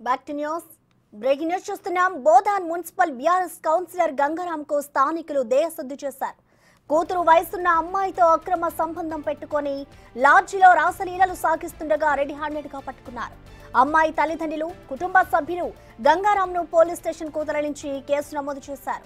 Back to news. Breaking news చూస్తున్నాం. Bodhan municipal BRS councillor గంగారాంకు స్థానికులు దేహశుద్ధి చేశారు. కూతురు వయసున్న అమ్మాయితో అక్రమ సంబంధం పెట్టుకొని లాడ్జిలో రాసలీలలు సాగిస్తుండగా రెడీ హ్యాండెడ్ గా పట్టుకున్నారు. అమ్మాయి తల్లిదండ్రులు, కుటుంబ సభ్యులు గంగారాంను పోలీస్ స్టేషన్ కు తరలించి కేసు నమోదు చేశారు.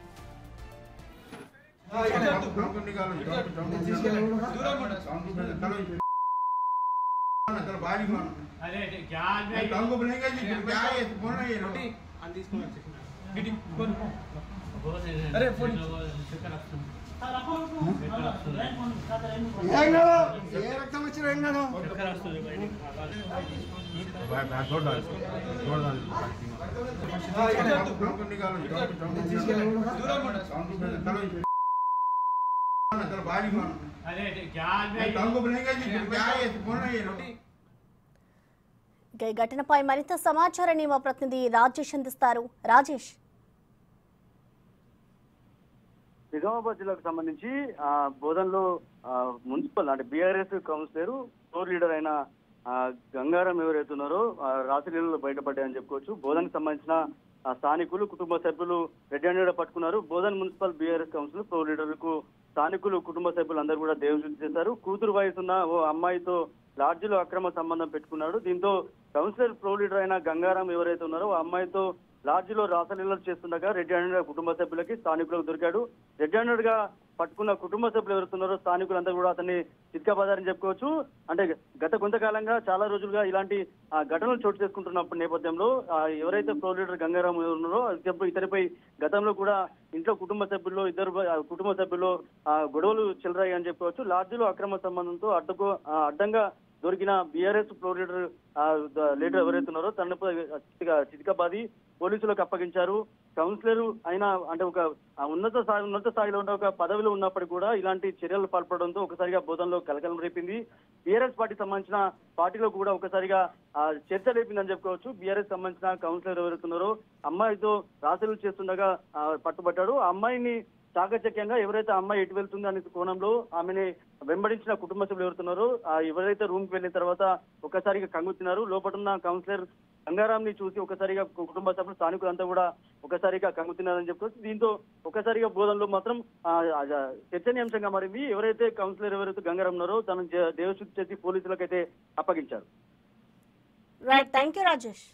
ఈ ఘటనపై మరింత సమాచారాన్ని మా ప్రతినిధి రాజేష్ అందిస్తారు. రాజేష్, నిజామాబాద్ జిల్లాకు సంబంధించి బోధన్లో మున్సిపల్ అంటే బీఆర్ఎస్ కౌన్సిలర్ ఫ్లోర్ లీడర్ అయిన గంగారాం ఎవరైతే ఉన్నారో రాత్రిలో బయటపడ్డాయని చెప్పుకోవచ్చు. బోధన్కి సంబంధించిన స్థానికులు, కుటుంబ సభ్యులు రెడ్ హ్యాండెడ్ పట్టుకున్నారు. Bodhan municipal BRS councillor floor లీడర్లకు స్థానికులు, కుటుంబ సభ్యులు అందరూ కూడా దేవశుద్ధి చేశారు. కూతురు వయసున్న ఓ అమ్మాయితో లాడ్జిలో అక్రమ సంబంధం పెట్టుకున్నాడు. దీంతో కౌన్సిలర్ ఫ్లోర్ లీడర్ అయిన గంగారాం ఎవరైతే ఉన్నారో ఆ అమ్మాయితో లాడ్జిలో రాసలీలలు చేస్తుండగా రెడ్ హ్యాండెడ్ కుటుంబ సభ్యులకి, స్థానికులకు దొరికాడు. రెడ్ హ్యాండెడ్ గా పట్టుకున్న కుటుంబ సభ్యులు ఎవరుతున్నారో స్థానికులందరూ కూడా అతన్ని చిత్కాబాదారని చెప్పుకోవచ్చు. అంటే గత కొంతకాలంగా చాలా రోజులుగా ఇలాంటి ఘటనలు చోటు చేసుకుంటున్నప్పుడు నేపథ్యంలో ఎవరైతే ఫ్లోర్ లీడర్ గంగారాం ఉన్నారో ఇతరిపై గతంలో కూడా ఇంట్లో కుటుంబ సభ్యులు గొడవలు చెలరాయని చెప్పుకోవచ్చు. లాడ్జిలో అక్రమ సంబంధంతో అడ్డంగా దొరికిన బీఆర్ఎస్ ఫ్లోర్ లీడర్ ఎవరైతే ఉన్నారో తనపై చితికబాది పోలీసులకు అప్పగించారు. కౌన్సిలర్ అయినా అంటే ఒక ఉన్నత స్థాయిలో ఉన్న ఒక పదవిలో ఉన్నప్పటికీ కూడా ఇలాంటి చర్యలు పాల్పడడంతో ఒకసారిగా బోధనలో కలకలం రేపింది. బీఆర్ఎస్ పార్టీకి సంబంధించిన పార్టీలో కూడా ఒకసారిగా చర్చ రేపిందని చెప్పుకోవచ్చు. బీఆర్ఎస్ సంబంధించిన కౌన్సిలర్ ఎవరైతున్నారో అమ్మాయితో రాసలీలలు చేస్తుండగా పట్టుబట్టాడు. ఆ అమ్మాయిని చాకచక్యంగా ఎవరైతే అమ్మాయి ఎటు వెళ్తుంది అనే కోణంలో ఆమెని వెంబడించిన కుటుంబ సభ్యులు ఎవరుతున్నారో ఎవరైతే రూమ్ కి వెళ్ళిన తర్వాత ఒకసారిగా కంగుతున్నారు. లోపల ఉన్న కౌన్సిలర్ గంగారాం ని చూసి ఒకసారిగా కుటుంబ సభ్యులు, స్థానికులంతా కూడా ఒకసారిగా కంగుతున్నారని చెప్పుకోవచ్చు. దీంతో ఒకసారిగా బోధనలో మాత్రం చర్చనీయాంశంగా మారింది. ఎవరైతే కౌన్సిలర్ ఎవరైతే గంగారాం ఉన్నారో తను దేవశుద్ధి చేసి పోలీసులకైతే అప్పగించారు. Right, thank you Rajesh.